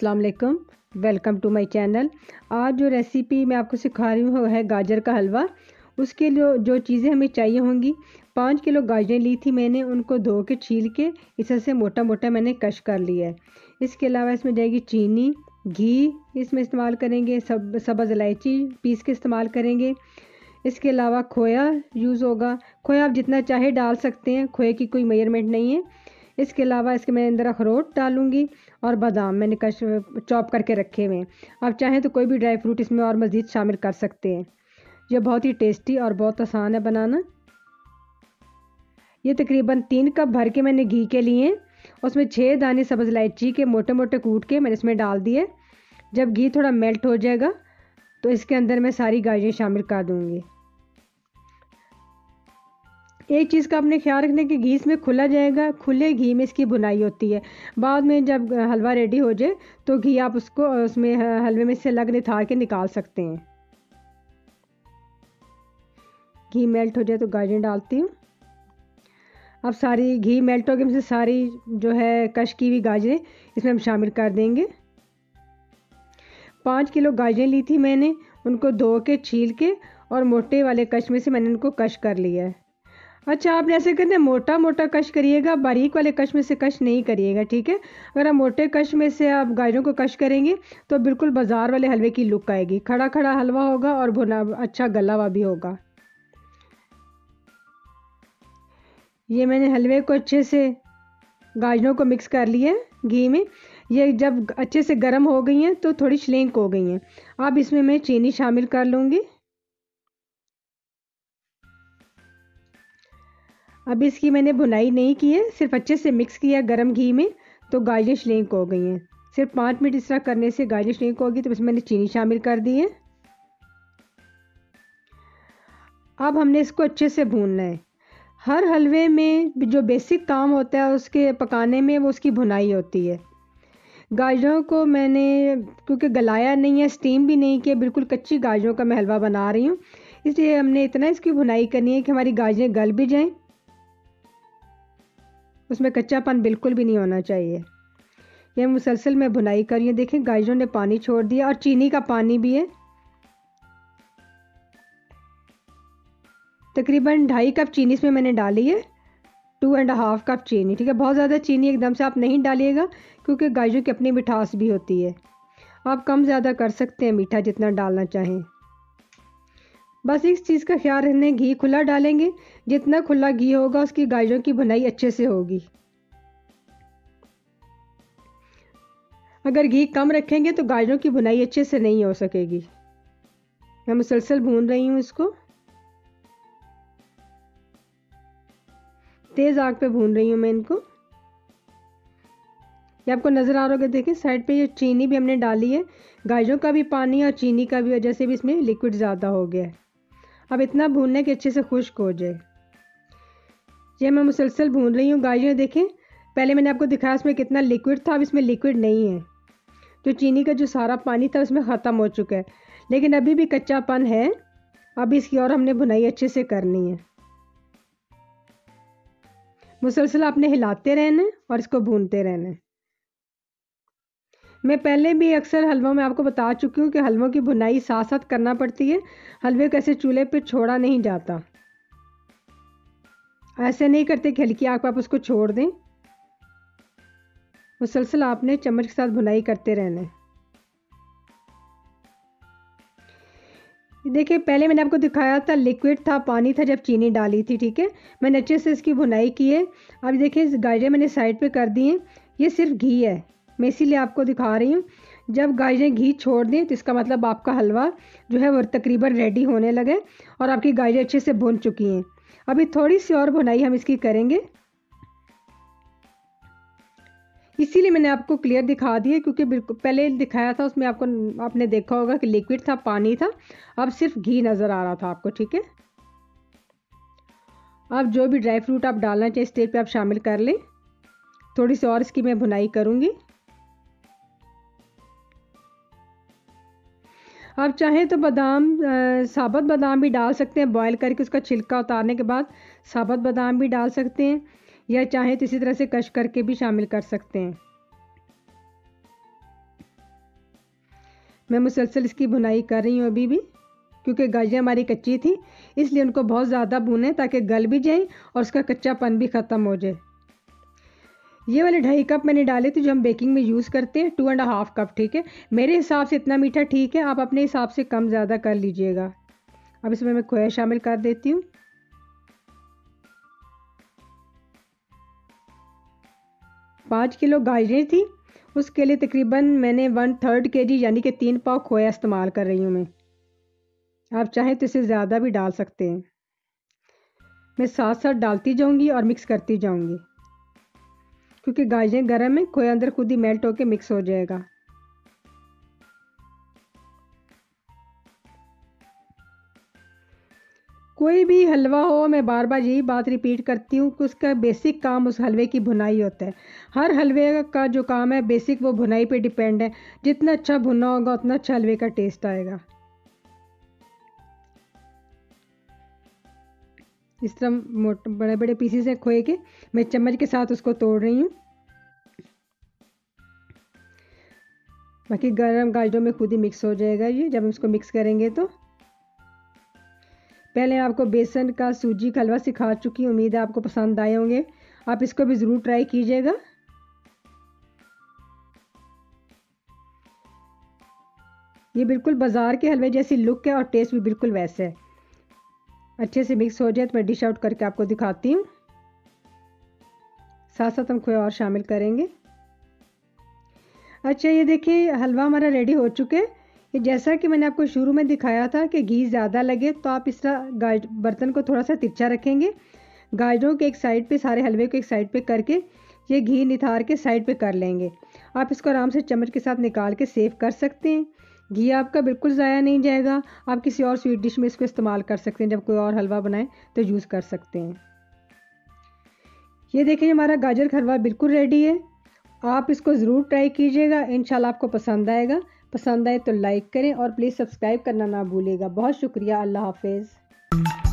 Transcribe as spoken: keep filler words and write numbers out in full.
अस्सलाम वालेकुम, welcome to my channel. आज जो रेसिपी मैं आपको सिखा रही हूँ वो है गाजर का हलवा। उसके लिए जो चीज़ें हमें चाहिए होंगी, पाँच किलो गाजरें ली थी मैंने, उनको धो के छील के इस तरह से मोटा मोटा मैंने कश कर लिया है। इसके अलावा इसमें जाएगी चीनी, घी इसमें इस्तेमाल करेंगे, सब सब्ज़ इलायची पीस के इस्तेमाल करेंगे। इसके अलावा खोया यूज़ होगा, खोया आप जितना चाहे डाल सकते हैं, खोए की कोई मेजरमेंट नहीं है। इसके अलावा इसके मैं अंदर अखरोट डालूंगी और बादाम मैंने कश चॉप करके रखे हुए हैं। आप चाहें तो कोई भी ड्राई फ्रूट इसमें और मज़ीद शामिल कर सकते हैं। यह बहुत ही टेस्टी और बहुत आसान है बनाना। ये तकरीबन तीन कप भर के मैंने घी के लिए, उसमें छः दाने सब्ज़ इलायची के मोटे मोटे कूट के मैंने इसमें डाल दिए। जब घी थोड़ा मेल्ट हो जाएगा तो इसके अंदर मैं सारी गाजरें शामिल कर दूँगी। एक चीज़ का आपने ख्याल रखना कि घी इसमें खुला जाएगा, खुले घी में इसकी भुनाई होती है। बाद में जब हलवा रेडी हो जाए तो घी आप उसको उसमें हलवे में से अलग निथार के निकाल सकते हैं। घी मेल्ट हो जाए तो गाजरें डालती हूँ। अब सारी घी मेल्ट हो गई, मुझसे सारी जो है कश की हुई गाजरें इसमें हम शामिल कर देंगे। पाँच किलो गाजरें ली थी मैंने, उनको धो के छील के और मोटे वाले कश में से मैंने उनको कश कर लिया है। अच्छा, आपने ऐसे करना है, मोटा मोटा कश करिएगा, बारीक वाले कश में से कश नहीं करिएगा, ठीक है। अगर आप मोटे कश में से आप गाजरों को कश करेंगे तो बिल्कुल बाज़ार वाले हलवे की लुक आएगी। खड़ा खड़ा हलवा होगा और भुना अच्छा गला हुआ भी होगा। ये मैंने हलवे को अच्छे से गाजरों को मिक्स कर लिया है घी में। ये जब अच्छे से गर्म हो गई हैं तो थोड़ी श्लिंक हो गई हैं। अब इसमें मैं चीनी शामिल कर लूँगी। अब इसकी मैंने भुनाई नहीं की है, सिर्फ अच्छे से मिक्स किया गरम घी में, तो गाजरें श्लिंक हो गई हैं। सिर्फ पाँच मिनट इस तरह करने से गाजरें श्लिंक होगी। तो इसमें मैंने चीनी शामिल कर दी है। अब हमने इसको अच्छे से भूनना है। हर हलवे में जो बेसिक काम होता है उसके पकाने में, वो उसकी भुनाई होती है। गाजरों को मैंने क्योंकि गलाया नहीं है, स्टीम भी नहीं किया, बिल्कुल कच्ची गाजरों का मैं हलवा बना रही हूँ, इसलिए हमने इतना इसकी भुनाई करनी है कि हमारी गाजरें गल भी जाएं, उसमें कच्चापन बिल्कुल भी नहीं होना चाहिए। यह मुसलसल मैं भुनाई कर रही हूँ। देखें गाजरों ने पानी छोड़ दिया और चीनी का पानी भी है। तकरीबन ढाई कप चीनी इसमें मैंने डाली है, टू एंड हाफ कप चीनी, ठीक है। बहुत ज़्यादा चीनी एकदम से आप नहीं डालिएगा क्योंकि गाजरों की अपनी मिठास भी होती है। आप कम ज़्यादा कर सकते हैं मीठा जितना डालना चाहें। बस इस चीज़ का ख्याल रखना है, घी खुला डालेंगे, जितना खुला घी होगा उसकी गाजरों की भुनाई अच्छे से होगी। अगर घी कम रखेंगे तो गाजरों की भुनाई अच्छे से नहीं हो सकेगी। मैं मुसलसल भून रही हूँ इसको, तेज़ आग पे भून रही हूँ मैं इनको। ये आपको नज़र आ रहा होगा, देखें साइड पे ये चीनी भी हमने डाली है, गाजरों का भी पानी और चीनी का भी वजह से भी इसमें लिक्विड ज़्यादा हो गया है। अब इतना भूनना है कि अच्छे से खुश्क हो जाए। ये मैं मुसलसल भून रही हूँ गाजरें। देखें पहले मैंने आपको दिखाया इसमें कितना लिक्विड था, अब इसमें लिक्विड नहीं है। जो चीनी का जो सारा पानी था उसमें ख़त्म हो चुका है, लेकिन अभी भी कच्चापन है। अब इसकी और हमने भुनाई अच्छे से करनी है। मुसलसल आपने हिलाते रहना है और इसको भूनते रहना है। मैं पहले भी अक्सर हलवों में आपको बता चुकी हूँ कि हलवों की भुनाई साथ साथ करना पड़ती है। हलवे को ऐसे चूल्हे पे छोड़ा नहीं जाता। ऐसे नहीं करते कि हल्की आग पर आप उसको छोड़ दें। मुसलसल आपने चम्मच के साथ भुनाई करते रहना है। देखिए पहले मैंने आपको दिखाया था लिक्विड था, पानी था जब चीनी डाली थी, ठीक है। मैंने अच्छे से इसकी भुनाई की है। अब देखिए गाजरें मैंने साइड पे कर दी हैं। ये सिर्फ घी है, मैं इसीलिए आपको दिखा रही हूँ। जब गाजरें घी छोड़ दें तो इसका मतलब आपका हलवा जो है वो तकरीबन रेडी होने लगे और आपकी गाजरें अच्छे से भुन चुकी हैं। अभी थोड़ी सी और भुनाई हम इसकी करेंगे, इसीलिए मैंने आपको क्लियर दिखा दिया, क्योंकि बिल्कुल पहले दिखाया था उसमें आपको आपने देखा होगा कि लिक्विड था, पानी था, अब सिर्फ घी नज़र आ रहा था आपको, ठीक है। अब जो भी ड्राई फ्रूट आप डालना चाहिए स्टेज पे आप शामिल कर लें। थोड़ी सी और इसकी मैं भुनाई करूँगी। आप चाहें तो बादाम, साबुत बादाम भी डाल सकते हैं, बॉयल करके उसका छिलका उतारने के बाद साबुत बादाम भी डाल सकते हैं, या चाहें तो इसी तरह से कश करके भी शामिल कर सकते हैं। मैं मुसलसल इसकी भुनाई कर रही हूँ अभी भी, क्योंकि गाजरें हमारी कच्ची थी, इसलिए उनको बहुत ज़्यादा भूनें ताकि गल भी जाएं और उसका कच्चापन भी ख़त्म हो जाए। ये वाले ढाई कप मैंने डाले थे जो हम बेकिंग में यूज़ करते हैं, टू एंड हाफ कप, ठीक है। मेरे हिसाब से इतना मीठा ठीक है, आप अपने हिसाब से कम ज़्यादा कर लीजिएगा। अब इसमें मैं खोया शामिल कर देती हूँ। पाँच किलो गाजरें थी, उसके लिए तकरीबन मैंने वन थर्ड के जी यानी कि तीन पाव खोया इस्तेमाल कर रही हूँ मैं। आप चाहें तो इसे ज़्यादा भी डाल सकते हैं। मैं साथ साथ डालती जाऊँगी और मिक्स करती जाऊँगी, क्योंकि गाजरें गर्म है, खोया अंदर खुद ही मेल्ट होकर मिक्स हो जाएगा। कोई भी हलवा हो, मैं बार बार यही बात रिपीट करती हूँ कि उसका बेसिक काम उस हलवे की भुनाई होता है। हर हलवे का जो काम है बेसिक वो भुनाई पे डिपेंड है। जितना अच्छा भुना होगा उतना अच्छा हलवे का टेस्ट आएगा। इस तरह मोटे बड़े बड़े पीसेस है खोए के, मैं चम्मच के साथ उसको तोड़ रही हूँ। बाकी गरम गाजरों में खुद ही मिक्स हो जाएगा ये, जब हम इसको मिक्स करेंगे तो। पहले आपको बेसन का सूजी का हलवा सिखा चुकी हूँ, उम्मीद है आपको पसंद आए होंगे। आप इसको भी ज़रूर ट्राई कीजिएगा। ये बिल्कुल बाज़ार के हलवे जैसी लुक है और टेस्ट भी बिल्कुल वैसे है। अच्छे से मिक्स हो जाए तो मैं डिश आउट करके आपको दिखाती हूँ। साथ साथ हम खोया और शामिल करेंगे। अच्छा, ये देखिए हलवा हमारा रेडी हो चुके हैं। ये जैसा कि मैंने आपको शुरू में दिखाया था कि घी ज़्यादा लगे तो आप इस तरह गाज बर्तन को थोड़ा सा तिरछा रखेंगे। गाजरों के एक साइड पे, सारे हलवे को एक साइड पे करके ये घी निथार के साइड पे कर लेंगे। आप इसको आराम से चम्मच के साथ निकाल के सेव कर सकते हैं। घी आपका बिल्कुल ज़ाया नहीं जाएगा। आप किसी और स्वीट डिश में इसको इस्तेमाल कर सकते हैं, जब कोई और हलवा बनाएं तो यूज़ कर सकते हैं। ये देखिए हमारा गाजर का हलवा बिल्कुल रेडी है। आप इसको ज़रूर ट्राई कीजिएगा, इंशाल्लाह आपको पसंद आएगा। पसंद आए तो लाइक करें और प्लीज़ सब्सक्राइब करना ना भूलिएगा। बहुत शुक्रिया। अल्लाह हाफिज़।